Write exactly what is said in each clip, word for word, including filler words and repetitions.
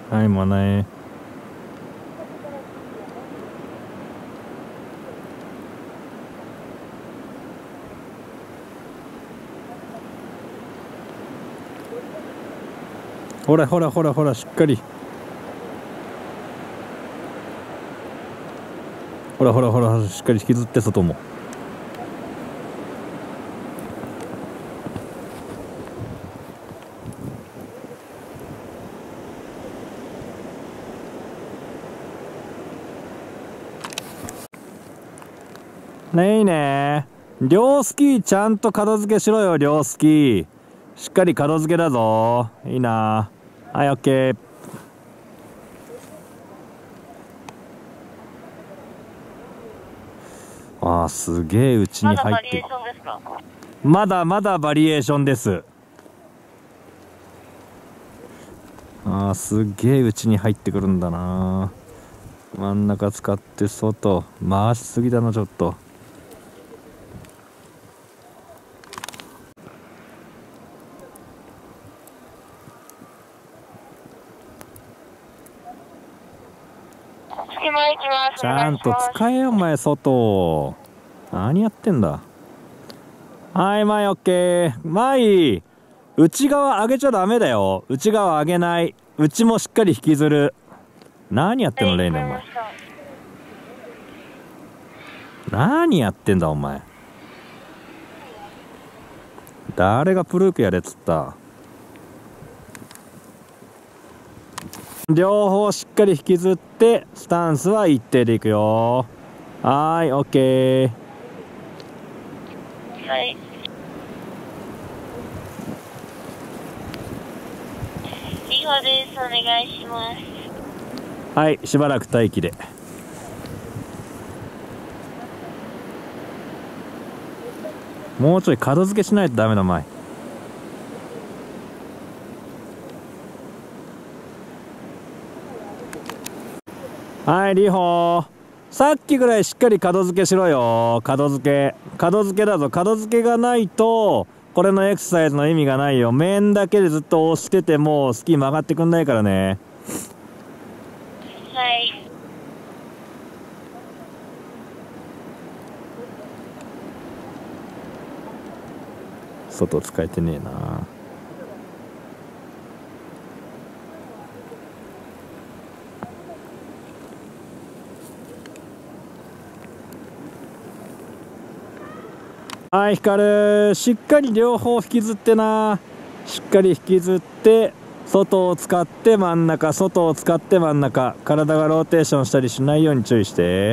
はい、もうね。ほらほらほらほら、しっかり。ほらほらほら、しっかり引きずって外も。ねいねー。両スキーちゃんと片付けしろよ、両スキー。しっかり片付けだぞ。いいな。はい、オッケー。あー、すげえうちに入って。まだまだバリエーションです。あー、すげえうちに入ってくるんだな。真ん中使って外回しすぎだな、ちょっと。ちゃんと使えよお前、外。何やってんだ。はい、前オッケー。前内側上げちゃダメだよ。内側上げない。内もしっかり引きずる。何やってんの、レイネお前。何やってんだお前。誰がプルークやれっつった。両方しっかり引きずってスタンスは一定でいくよ。はーい、オッケー。 はい。リホです。お願いします。 はい、しばらく待機で。もうちょい角付けしないとダメだ、前。はい、リホー。さっきぐらいしっかり角付けしろよ。角付け。角付けだぞ。角付けがないと、これのエクササイズの意味がないよ。面だけでずっと押してても、スキー曲がってくんないからね。 はい。 外使えてねえな。はい、光る。しっかり両方引きずってな。しっかり引きずって外を使って真ん中、外を使って真ん中。体がローテーションしたりしないように注意して。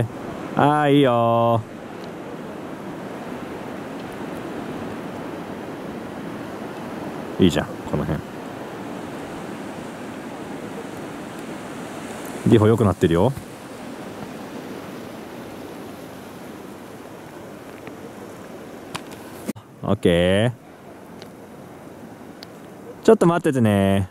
ああ、いいよ。いいじゃん、この辺。リホ良くなってるよ。オッケー。ちょっと待っててね。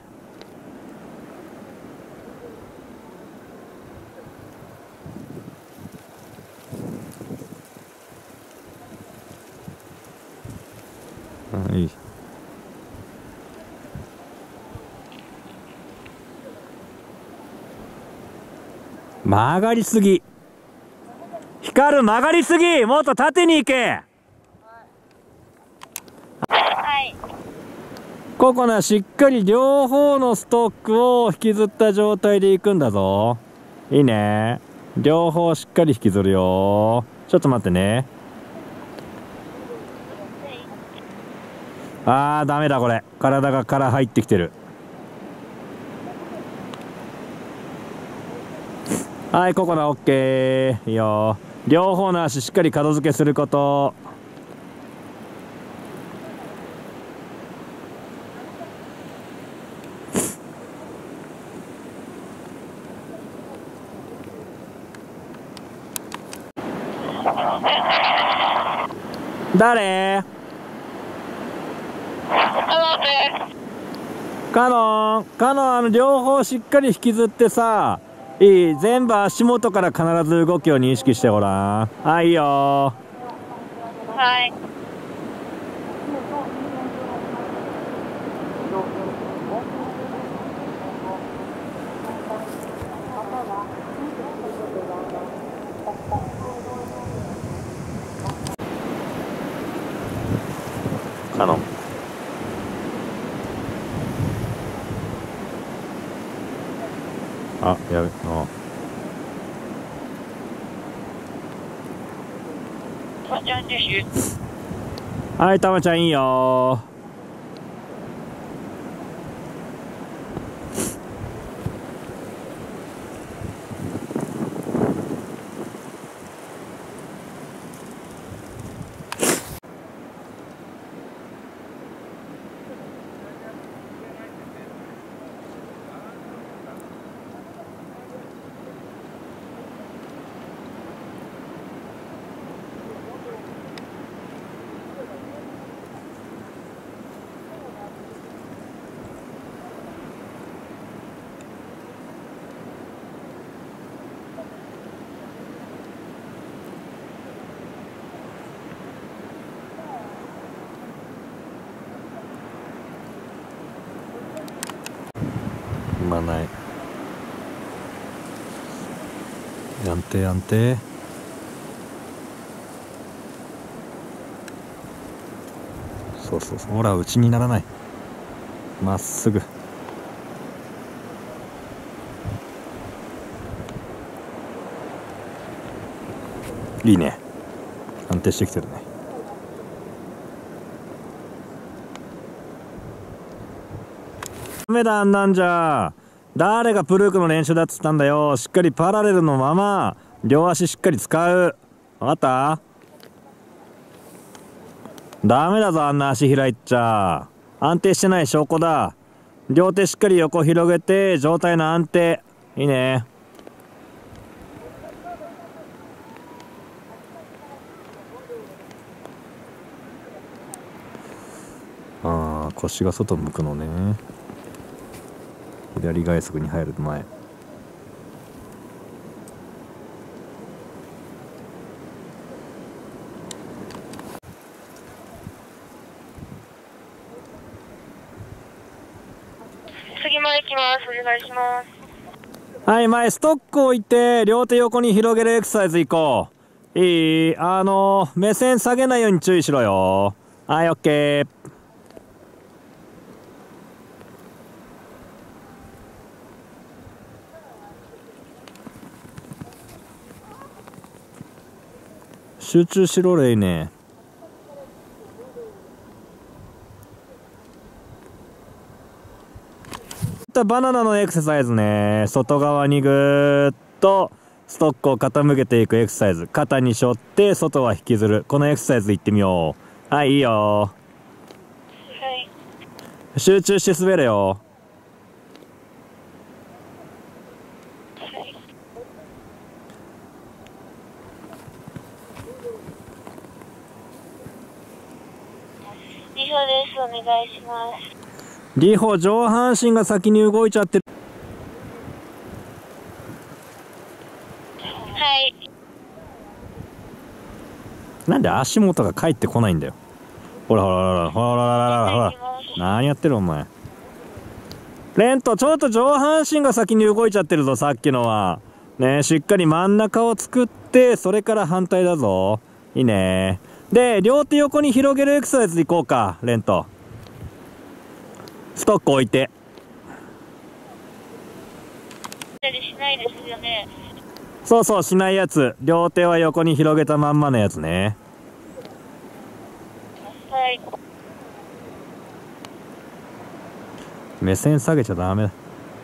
はい。曲がりすぎ。光る、曲がりすぎ。もっと縦に行け。 はい。 ココナ、しっかり両方のストックを引きずった状態で行くんだぞ。いいね。両方しっかり引きずるよ。ちょっと待ってね。あー、ダメだこれ。体がから入ってきてる。はい、ココナオッケー。いいよ。両方の足しっかり角付けすること。誰？カノン、カノン、あの両方しっかり引きずってさ、いい、全部足元から必ず動きを認識してごらん。はい、いいよ。 はい。 あ、やべ、あ。はい、たまちゃんいいよ。まあない安定安定。そうそうそう、ほら内にならない、まっすぐ。いいね、安定してきてるね。ダメだ、あんなんじゃ。誰がプルークの練習だっつったんだよ。しっかりパラレルのまま両足しっかり使う。分かった？ダメだぞ、あんな足開いちゃ。安定してない証拠だ。両手しっかり横広げて上体の安定。いいね。ああ、腰が外向くのね。左外側に入る前。 次まで行きます。お願いします。 はい、前ストック置いて両手横に広げるエクササイズいこう。いい？あの目線下げないように注意しろよ。はい、オッケー。集中しろ、レイね。バナナのエクササイズね。外側にぐーっとストックを傾けていくエクササイズ。肩に背負って外は引きずる。このエクササイズいってみよう。はい、いいよ。 はい。 集中して滑れよ。 はい。リホです。お願いします。 リホ、上半身が先に動いちゃってる。 はい。 なんで足元が返ってこないんだよ。ほらほらほらほらほらほらほら。何やってるお前。レント、ちょっと上半身が先に動いちゃってるぞ、さっきのは。ねえ、しっかり真ん中を作って、それから反対だぞ。いいね。で、両手横に広げるエクササイズいこうか、レント。ストック置いて。 しないですよね。 そうそう、しないやつ。両手は横に広げたまんまのやつね。 はい。 目線下げちゃダメだ。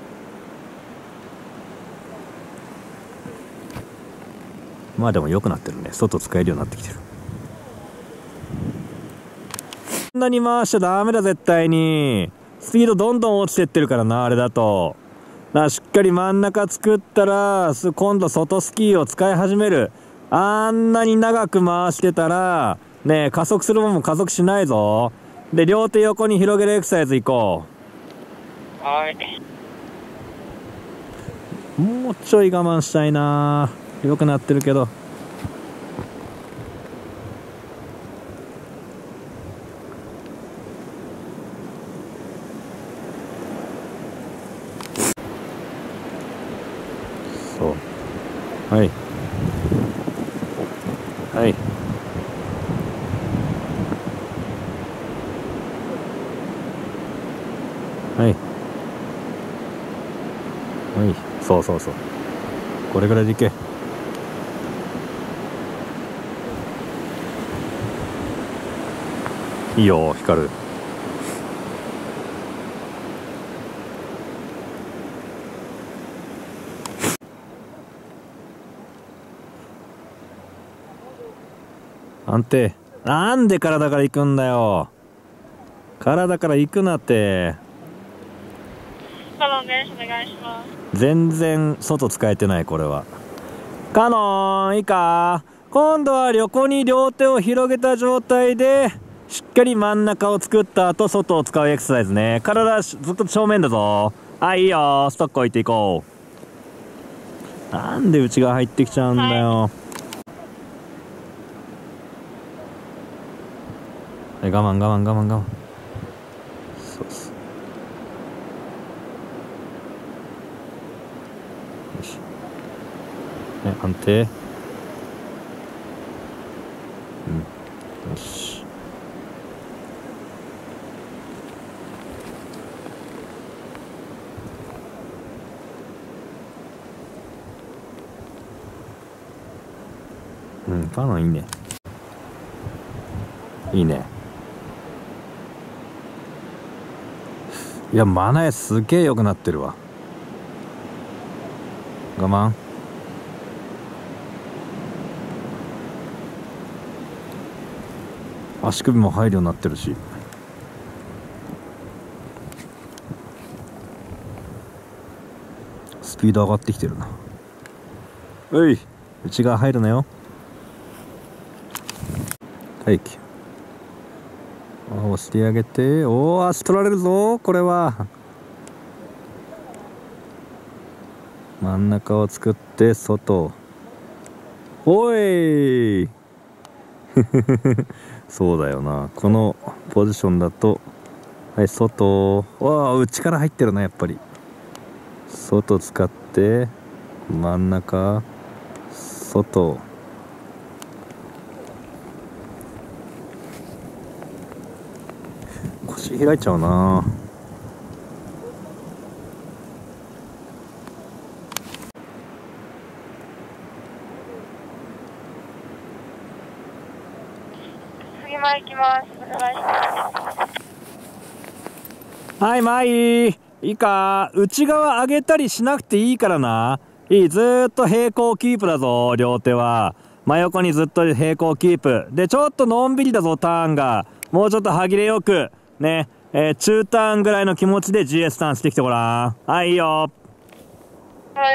まあでも良くなってるね。外使えるようになってきてる。こんなに回しちゃダメだ、絶対に。スピードどんどん落ちてってるからな、あれだと。だからしっかり真ん中作ったら、今度外スキーを使い始める。あんなに長く回してたら、ねえ、加速するもんも加速しないぞ。で、両手横に広げるエクササイズいこう。はい。 もうちょい我慢したいな。良くなってるけど。そう。はい。はい。はい。 はい、そうそうそう、これぐらいでいけ。いいよ光る。安定。なんで体から行くんだよ。体から行くなって。 カノンです。お願いします。 全然外使えてないこれは。カノンいいか。今度は横に両手を広げた状態でしっかり真ん中を作った後外を使うエクササイズね。体ずっと正面だぞ。はい、いいよ。ストック置いていこう。なんで内側入ってきちゃうんだよ。はい、我慢我慢我慢我慢。そうっす。よし。ね、安定。うん。よし。うん、カノンいいね。いいね。いや、マナエすげえ良くなってるわ。我慢。足首も入るようになってるし。スピード上がってきてるな。おい、内側入るなよ。はい。押してあげて。おお、足取られるぞこれは。真ん中を作って外。おいそうだよな、このポジションだと。はい、外。わあ、内から入ってるなやっぱり。外使って真ん中外。腰開いちゃうな。 次前行きます。お願いします。 はい、前いいか。内側上げたりしなくていいからな。いい、ずーっと平行キープだぞ。両手は真横にずっと平行キープで、ちょっとのんびりだぞターンが。もうちょっと歯切れよくね、えー、中ターンぐらいの気持ちで ジーエス ターンしてきてごらん。はい、いいよ。 はい。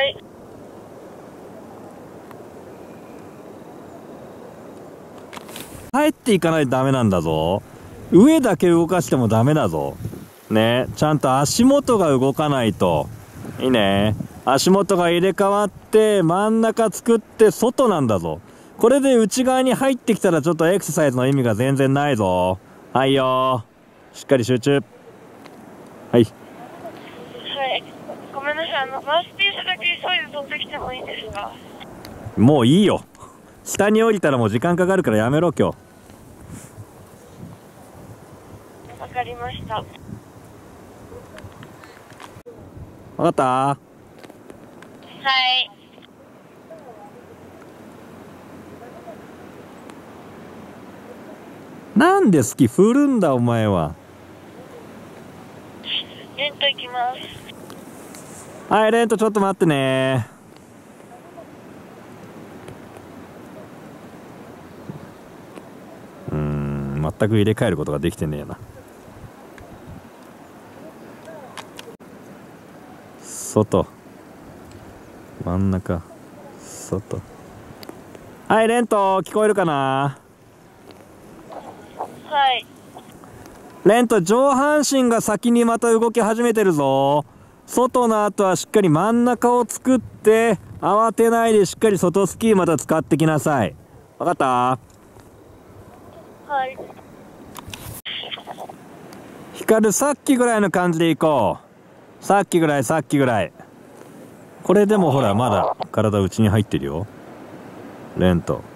入っていかないとダメなんだぞ。上だけ動かしてもダメだぞ。ね、ちゃんと足元が動かないと。いいね。足元が入れ替わって真ん中作って外なんだぞ。これで内側に入ってきたらちょっとエクササイズの意味が全然ないぞ。はいよ。しっかり集中。はい。 はい。ごめんなさい。あの、マウスピースだけ急いで取ってきてもいいですか？ もういいよ。下に降りたらもう時間かかるからやめろ今日。 わかりました。 わかった？ はい。 なんで好き振るんだお前は。 レント行きます。 はい、レントちょっと待ってね。うーん、全く入れ替えることができてねえな。外真ん中外。はい、レント聞こえるかな？ はい。 レント上半身が先にまた動き始めてるぞ。外の後はしっかり真ん中を作って慌てないでしっかり外スキーまた使ってきなさい。わかった？ はい。 光さっきぐらいの感じでいこう。さっきぐらいさっきぐらい。これでもほらまだ体内に入ってるよレント。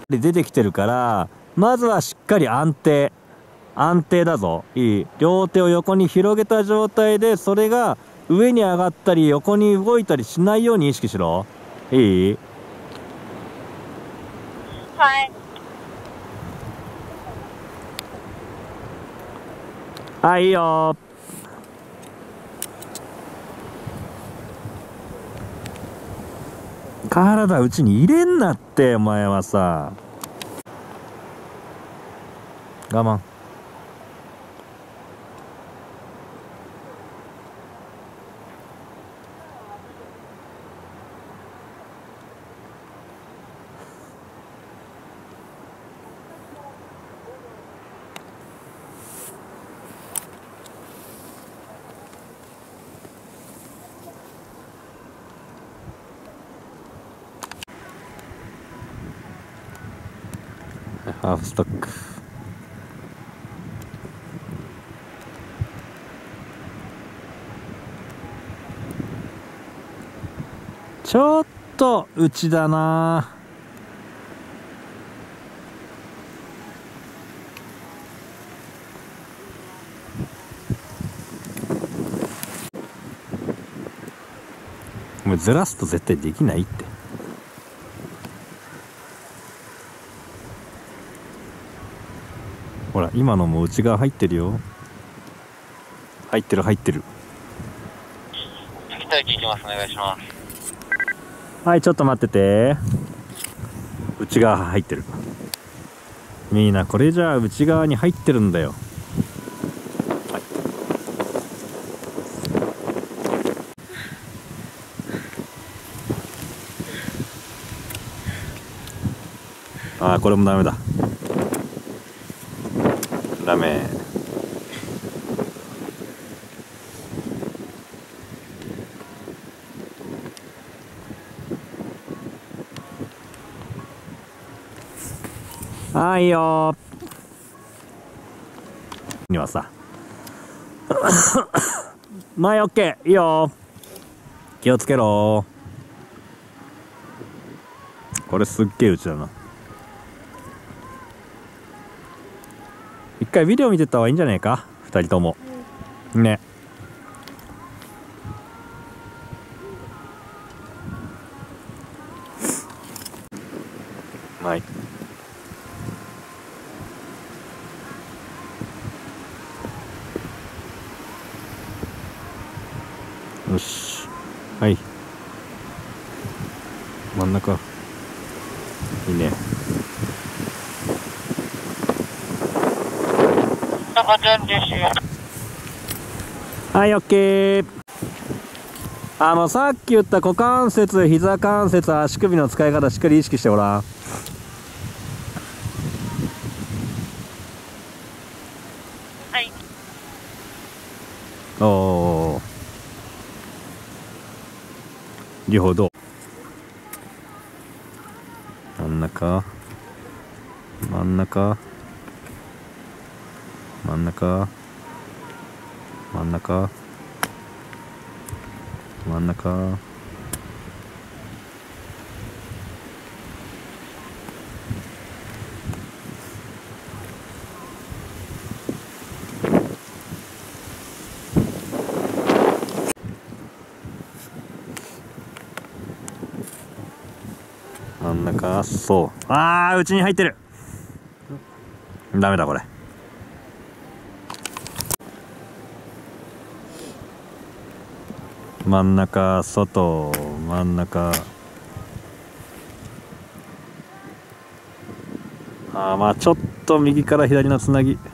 で出てきてるから、まずはしっかり安定安定だぞ。いい。両手を横に広げた状態で、それが上に上がったり横に動いたりしないように意識しろ。いい？ はい。 はい、いいよ。体うちに入れんなって、お前はさ。我慢。ハーフストック。ちょっと内だな。もうずらすと絶対できないって。ほら今のも内側入ってるよ。入ってる入ってる。 期待値いきます。お願いします。 はい、ちょっと待ってて。内側入ってる。みんなこれじゃあ内側に入ってるんだよ。はい、ああこれもダメだ。ダメ。ああいいよ。にはさ前オッケーいいよ。気をつけろ。これすっげえうちだな。一回ビデオ見てった方がいいんじゃないか、二人とも。ね。はい。よし。はい。真ん中。いいね。 中ちゃんですよ。 はい、オッケー。あ、もうさっき言った股関節、膝関節、足首の使い方しっかり意識してごらん。 はい。 おお。両方どう？真ん中。真ん中。真ん中。真ん中。真ん中。真ん中。そう。ああ、内に入ってる。ダメだこれ。真ん中、外、真ん中。ああ、まあちょっと右から左のつなぎ。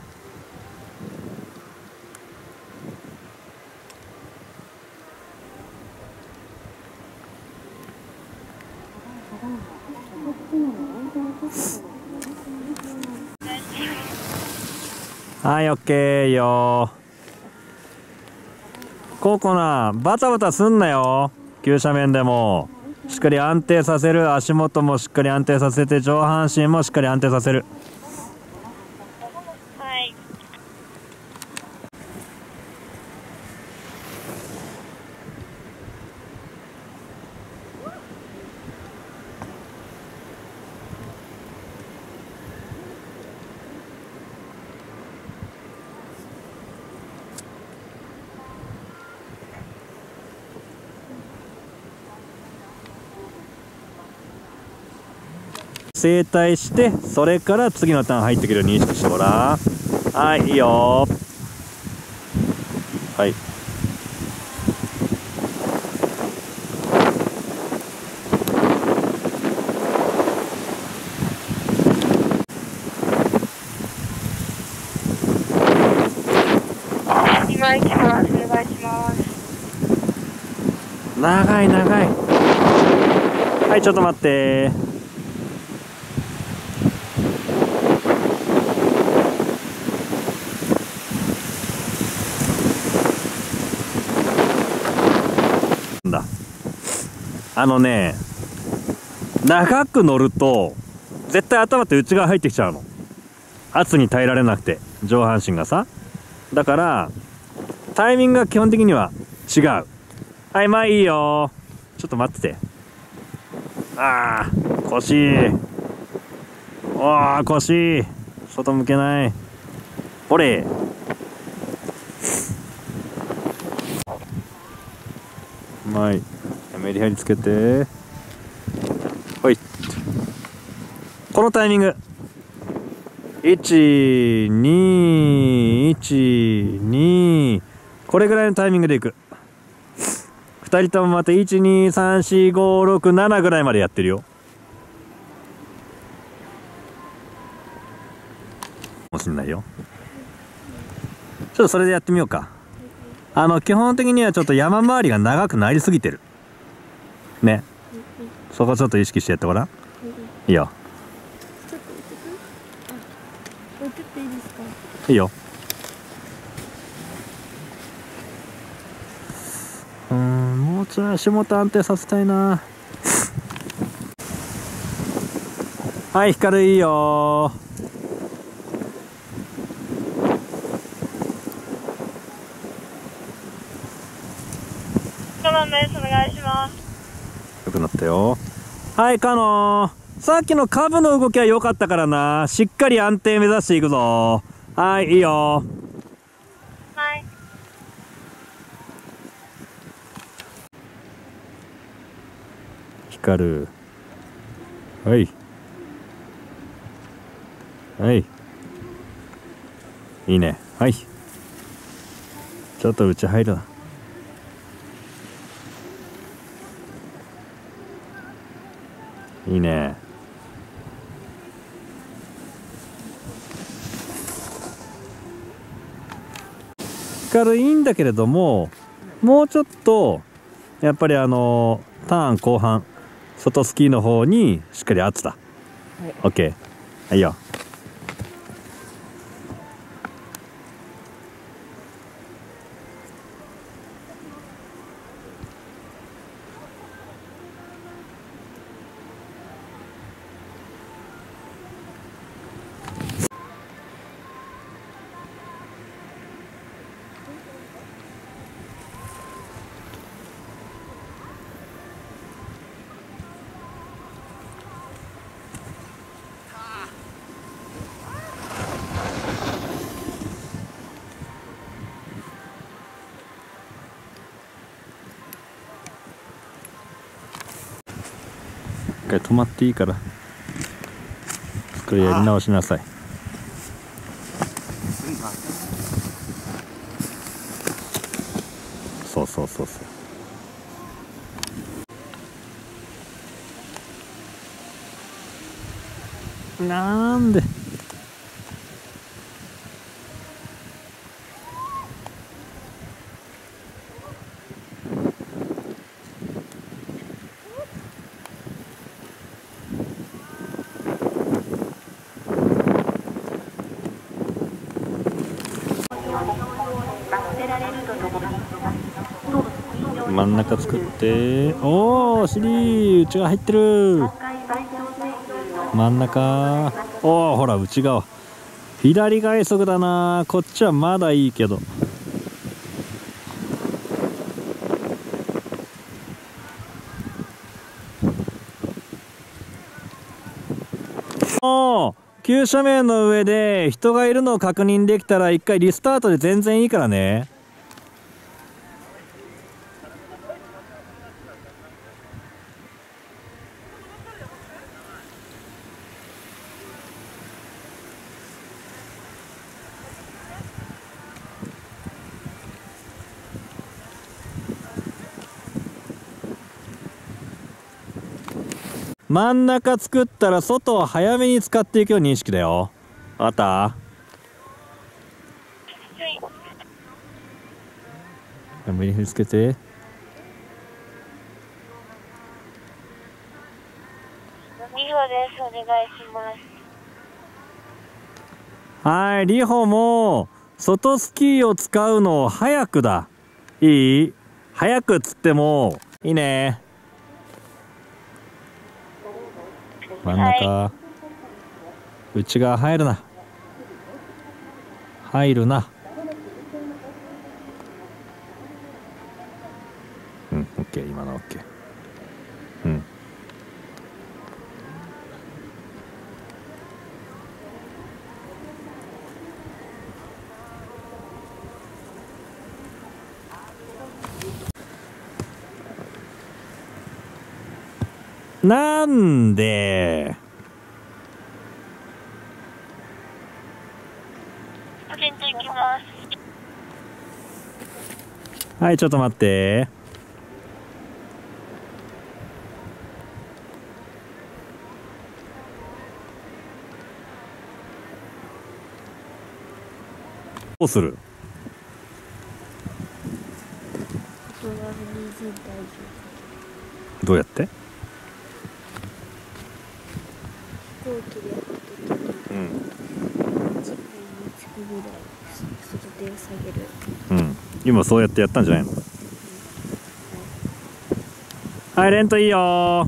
はい、オッケーいいよ。ココナバタバタすんなよ。急斜面でもしっかり安定させる。足元もしっかり安定させて、上半身もしっかり安定させる。 はい。 正対して、それから次のターン入ってくるように意識してごらん。はい、いいよ。はい。 今行きます。お願いします。 長い長い。はい、ちょっと待って。だ。あのね、長く乗ると絶対頭って内側入ってきちゃうの。圧に耐えられなくて、上半身がさ。だからタイミングが基本的には違う。はい、まあいいよ。ちょっと待ってて。あー、腰。おー、腰。外向けない。ほれ。はい。メリハリつけて。ほい。このタイミング。いち、に、いち、に。これぐらいのタイミングでいく。ふたりともまたいち、に、さん、し、ご、ろく、ななぐらいまでやってるよ。かもしんないよ。ちょっとそれでやってみようか。あの基本的にはちょっと山回りが長くなりすぎてるね。そこちょっと意識してやってごらん。いいよ。 ちょっと置いてっていいですか？ いいよ。うーん、もうちょい足元安定させたいな。はい、光る、いいよ。 カノンです。お願いします。 よくなったよ。はい、カノン。さっきのカブの動きは良かったからな。しっかり安定目指していくぞ。はい、いいよ。 はい。 光る。はい。はい。いいね。はい。ちょっと内入るな。いいね。光るいいんだけれども、もうちょっとやっぱりあのターン後半外スキーの方にしっかり圧だ。はい、オッケー。はいよ。一回止まっていいからこれやり直しなさい。そうそうそうそう。なんで真ん中作って。おお、尻内側入ってる。真ん中。おお、ほら内側左外足だな。こっちはまだいいけど。おお、急斜面の上で人がいるのを確認できたら一回リスタートで全然いいからね。 真ん中作ったら外を早めに使っていくよう認識だよ。わかった？ はい。 無理につけて。 リホです。お願いします。 はい、リホも外スキーを使うのを早くだ。いい？早くっつってもいいね。真ん中、はい、内側入るな。入るな。うん、オッケー、今のオッケー。うん。なんでポケット行きます。 はい、ちょっと待って。どうする？どうやって？ 飛行機でやった時に、うん、地面につくぐらい外手を下げる。 うん、今そうやってやったんじゃないの？うん、はい、はい、レントいいよ。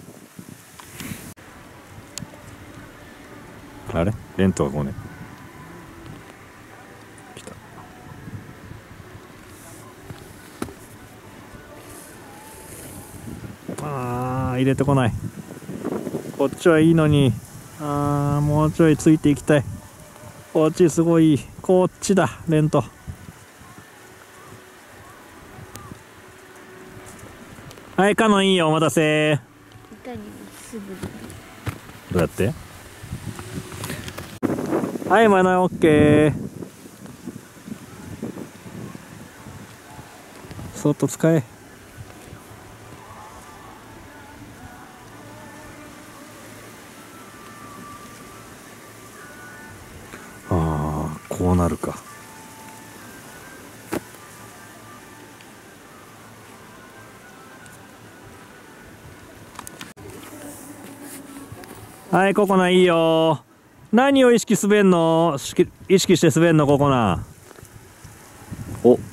あれレントはごねん来た。あー、入れてこない。こっちはいいのに。あー、もうちょいついていきたい。こっちすごい。こっちだ、レント。はい、カノンいいよ、お待たせ。どうやって？はい、マナーオッケー。そっと使え。ああ、こうなるか。はい、ココナいいよ。何を意識滑んの？意識して滑んの、ココナ。お。 上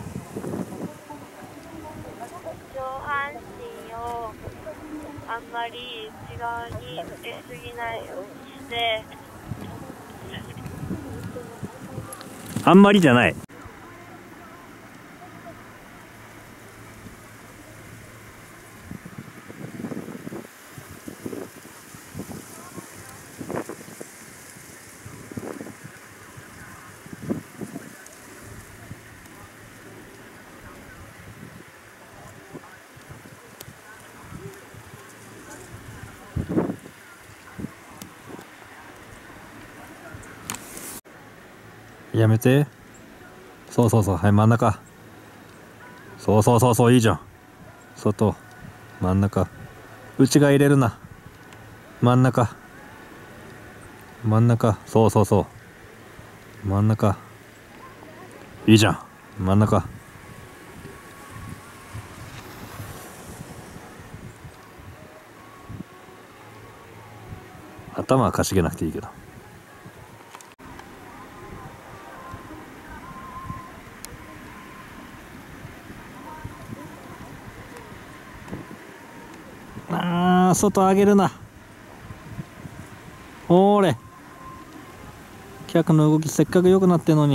半身をあんまり内側につけすぎないようにして。 あんまりじゃない。やめて。そうそうそう、はい、真ん中。そうそうそうそう、いいじゃん。外、真ん中。内側入れるな。真ん中。真ん中。そうそうそう。真ん中。いいじゃん。真ん中。頭はかしげなくていいけど。あー、外上げるな。ほーれ。客の動きせっかく良くなってんのに。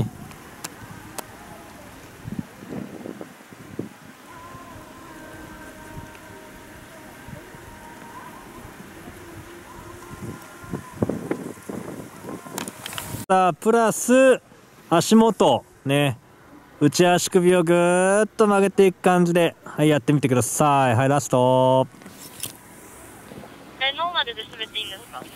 さあ、プラス足元ね、内足首をぐーっと曲げていく感じで、はい、やってみてください。はい、ラスト。 え、ノーマルで滑っていいんですか？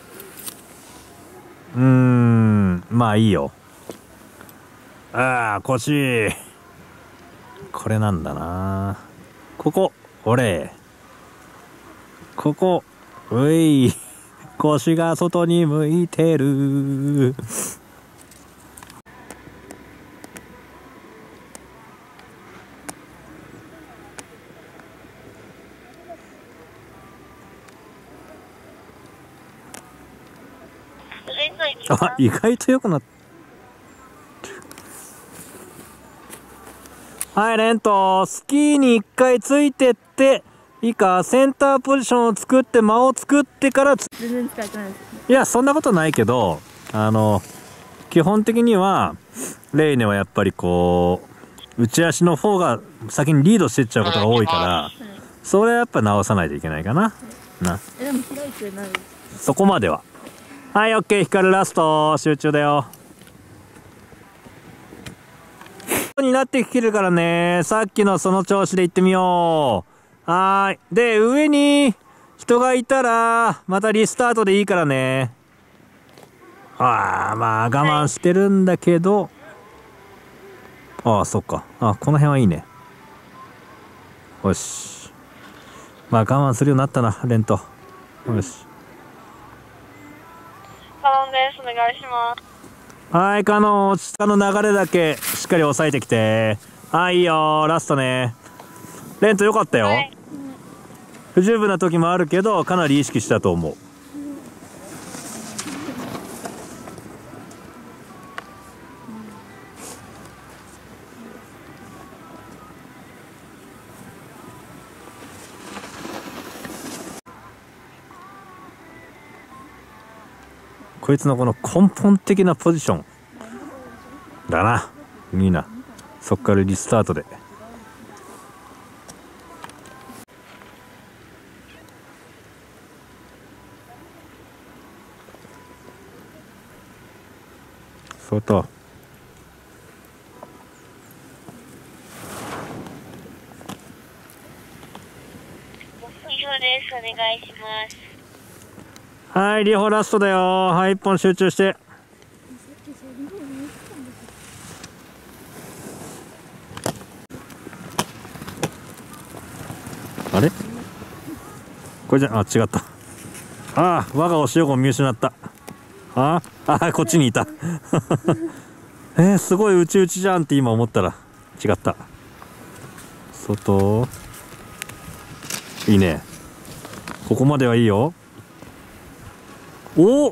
うーん、まあいいよ。ああ、腰。これなんだな。ここ、俺。ここ、 うい、腰が外に向いてる。あ、意外と良くなった。はい、レント、スキーに一回ついてって、いいか、センターポジションを作って間を作ってからつ、 全然使えてないです。 いや、そんなことないけど、あの、基本的には、レイネはやっぱりこう、内足の方が先にリードしていっちゃうことが多いから、 はい、 それはやっぱ直さないといけないかな。はい、な。 え、でも開いてない。 そこまでは。はい、オッケー、光るラスト、集中だよ。になってきてるからね、さっきのその調子で行ってみよう。はーい。で、上に人がいたら、またリスタートでいいからね。ああ、まあ我慢してるんだけど、ああ、そっか。あ、この辺はいいね。よし。まあ我慢するようになったな、レント。よし。 カノンです。お願いします。 はい、カノン、下の流れだけしっかり押さえてきて。はい、いいよ、ラストね。レントよかったよ。はい、不十分な時もあるけど、かなり意識したと思う。こいつのこの根本的なポジションだな。いいな。そっからリスタートで。外。 以上です。お願いします。 はい、リホラストだよ。はい、一本集中して。あれこれじゃ、あ、違った。ああ、我がお塩子見失った。ああ、こっちにいた。えー、すごい内々じゃんって今思ったら違った。外。いいね。ここまではいいよ。おお、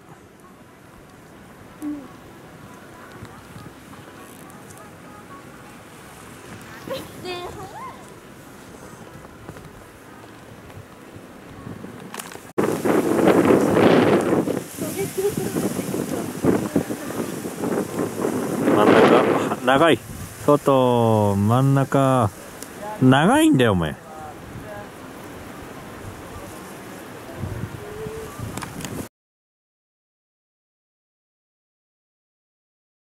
真ん中長い。外真ん中長いんだよお前。